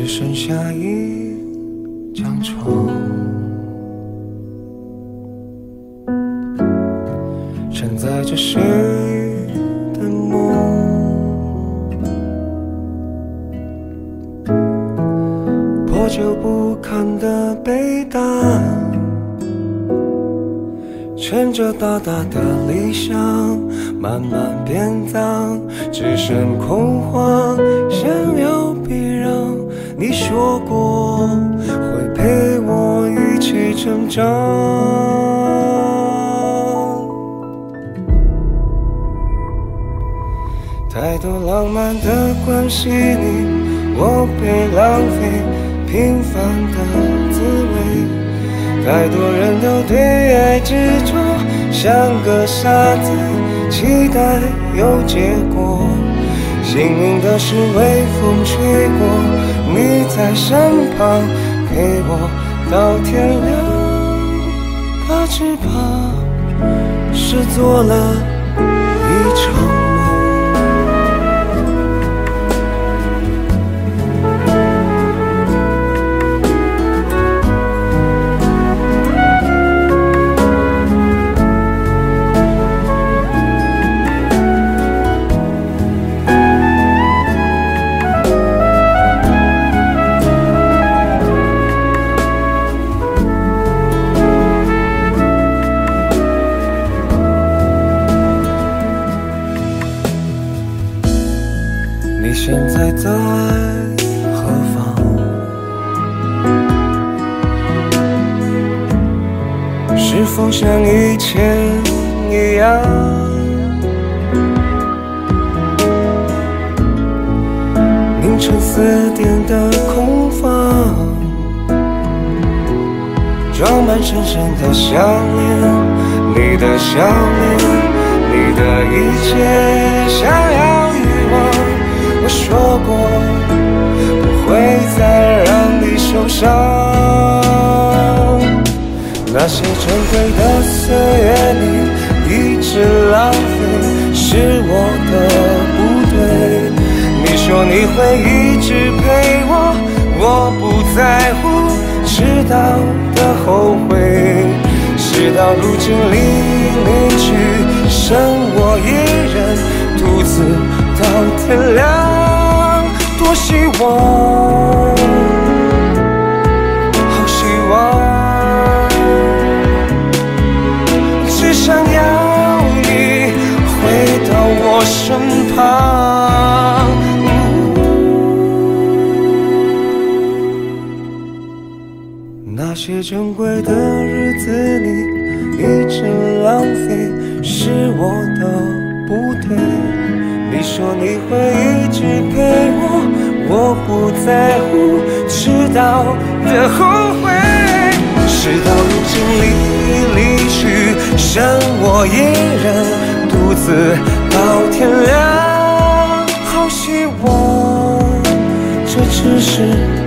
剩下一张床，承载着谁的梦，破旧不堪的被单，撑着大大的理想，慢慢变脏，只剩空荒。想要避让，你说过会陪我一起成长。太多浪漫的关系里，我被浪费平凡的滋味。太多人都对爱执着，像个傻子，期待有结果。幸运的是微风吹过，你在身旁陪我到天亮。怕只怕是做了一场你现在在何方？是否像以前一样？凌晨4点的空房，装满深深的想念，你的笑脸，你的一切，想要遗忘。我说过不会再让你受伤，那些珍贵的岁月里一直浪费，是我的不对。你说你会一直陪我，我不在乎，迟到的后悔，事到如今离去，剩我一人独自到天亮。多希望，好希望，只想要你回到我身旁。那些珍贵的日子里一直浪费，是我的不对。你说你会一直陪我，我不在乎，迟到的后悔，事到如今离去，剩我一人独自到天亮。好希望这只是